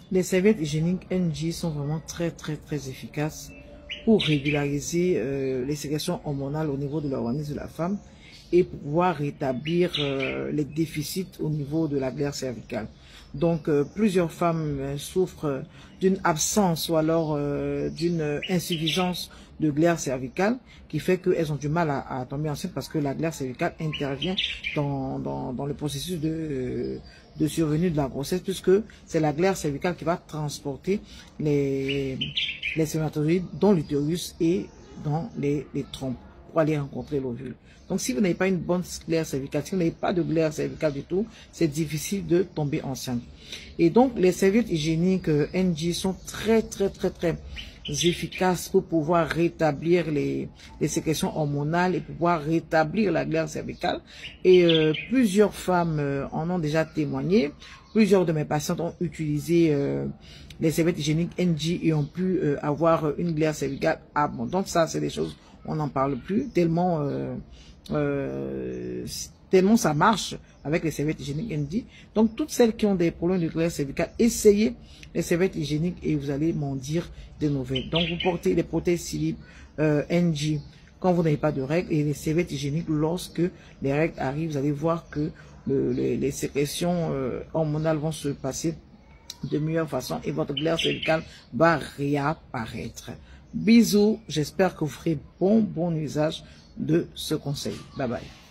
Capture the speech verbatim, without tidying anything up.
Les serviettes hygiéniques N G sont vraiment très très très efficaces pour régulariser euh, les sécrétions hormonales au niveau de l'organisme de la femme et pouvoir rétablir euh, les déficits au niveau de la glaire cervicale. Donc euh, plusieurs femmes euh, souffrent d'une absence ou alors euh, d'une insuffisance de glaire cervicale qui fait qu'elles ont du mal à, à tomber enceinte parce que la glaire cervicale intervient dans, dans, dans le processus de, de survenue de la grossesse, puisque c'est la glaire cervicale qui va transporter les, les spermatozoïdes dans l'utérus et dans les, les trompes pour aller rencontrer l'ovule. Donc si vous n'avez pas une bonne glaire cervicale, si vous n'avez pas de glaire cervicale du tout, c'est difficile de tomber enceinte. Et donc les serviettes hygiéniques N G sont très très très très efficaces pour pouvoir rétablir les, les sécrétions hormonales et pouvoir rétablir la glaire cervicale. Et euh, plusieurs femmes euh, en ont déjà témoigné. Plusieurs de mes patientes ont utilisé euh, les serviettes hygiéniques N G et ont pu euh, avoir une glaire cervicale abondante. Ça, c'est des choses, on n'en parle plus, tellement, euh, euh, tellement ça marche avec les serviettes hygiéniques N G. Donc, toutes celles qui ont des problèmes de glaire cervicale, essayez les serviettes hygiéniques et vous allez m'en dire des nouvelles. Donc, vous portez les prothèses Silip euh, N G quand vous n'avez pas de règles et les serviettes hygiéniques lorsque les règles arrivent. Vous allez voir que le, les, les sécrétions euh, hormonales vont se passer de meilleure façon et votre glaire cervicale va réapparaître. Bisous, j'espère que vous ferez bon, bon usage de ce conseil. Bye bye.